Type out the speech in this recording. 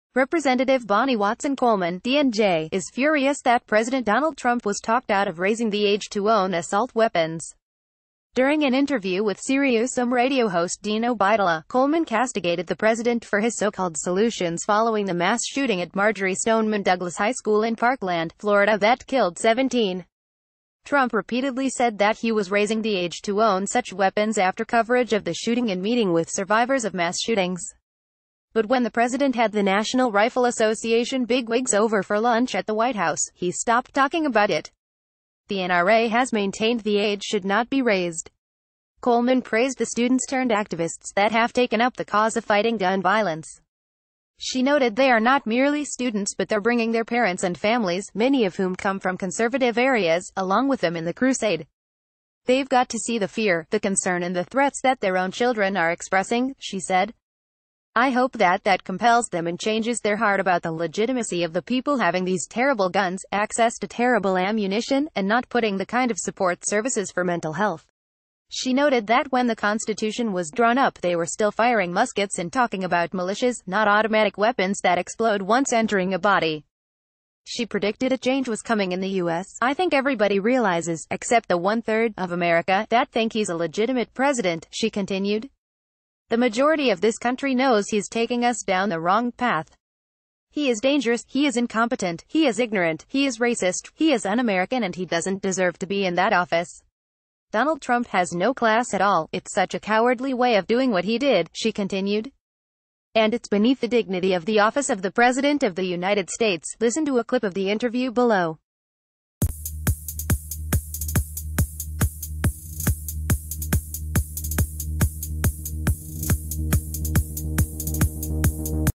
Representative Bonnie Watson Coleman, DNJ, is furious that President Donald Trump was talked out of raising the age to own assault weapons. During an interview with SiriusXMRadio host Dean Obeidallah, Coleman castigated the president for his so-called solutions following the mass shooting at Marjory Stoneman Douglas High School in Parkland, Florida that killed 17. Trump repeatedly said that he was raising the age to own such weapons after coverage of the shooting and meeting with survivors of mass shootings. But when the president had the National Rifle Association bigwigs over for lunch at the White House, he stopped talking about it. The NRA has maintained the age should not be raised. Coleman praised the students-turned-activists that have taken up the cause of fighting gun violence. She noted they are not merely students but they're bringing their parents and families, many of whom come from conservative areas, along with them in the crusade. They've got to see the fear, the concern and the threats that their own children are expressing, she said. I hope that compels them and changes their heart about the legitimacy of the people having these terrible guns, access to terrible ammunition, and not putting the kind of support services for mental health. She noted that when the Constitution was drawn up they were still firing muskets and talking about militias, not automatic weapons that explode once entering a body. She predicted a change was coming in the U.S. I think everybody realizes, except the one-third of America, that think he's a legitimate president, she continued. The majority of this country knows he's taking us down the wrong path. He is dangerous, he is incompetent, he is ignorant, he is racist, he is un-American and he doesn't deserve to be in that office. Donald Trump has no class at all. It's such a cowardly way of doing what he did, she continued. And it's beneath the dignity of the office of the President of the United States. Listen to a clip of the interview below.